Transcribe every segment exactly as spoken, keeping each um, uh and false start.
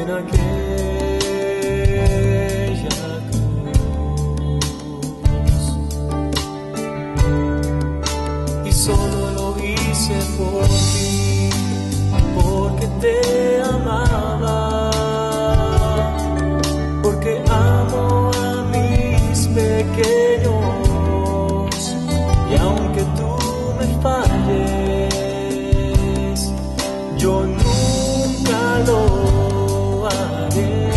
en aquella cruz, y solo lo hice por ti, porque te amaba, porque amo a mis pequeños, y aunque tú me falles, yo nunca lo haré.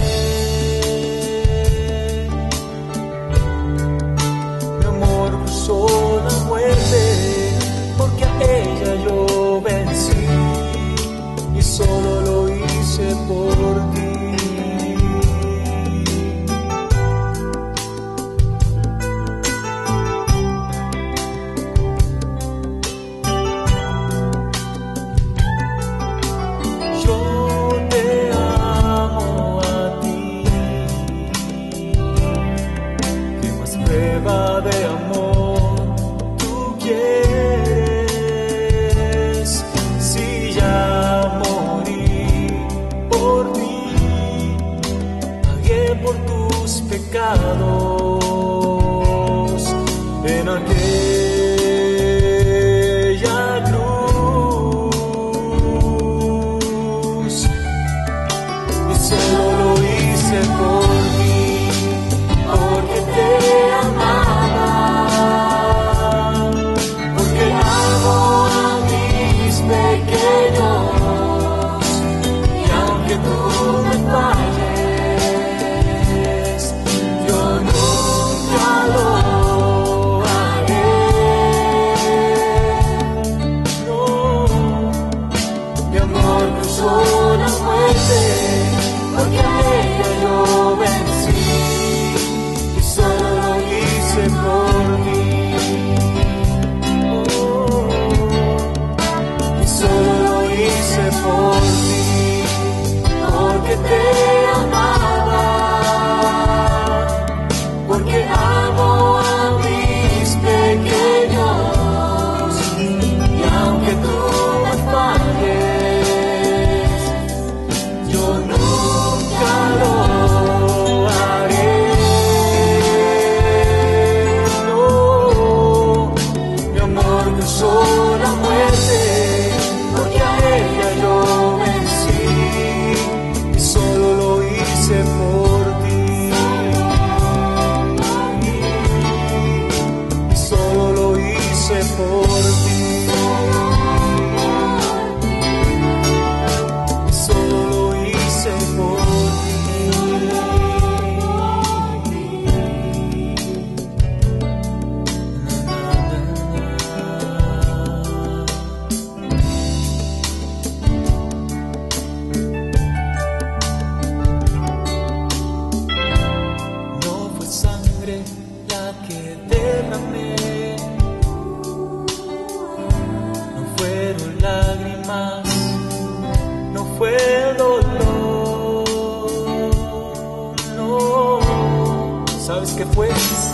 Mi amor cruzó la muerte, porque a ella yo vencí, y solo lo hice por ti. De amor tú quieres, si ya morí por ti, pagué por tus pecados en aquella cruz, y solo lo hice por ti, porque te amaba, porque amo a mis pequeños, y aunque tú me falles, yo nunca lo haré. No, mi amor cruzó la muerte, porque a ella yo vencí, y solo lo hice por ti. Oh, y solo lo hice por ti, porque te amaba, porque amo a mis pequeños, y aunque tú me falles, yo nunca lo haré. No, mi amor cruzó la muerte, porque a ella yo vencí, y solo lo hice por ti, y solo lo hice por ti, y solo lo hice por ti. No fue sangre la que derramé, no fueron lágrimas, no fue dolor, no. ¿Sabes qué fue?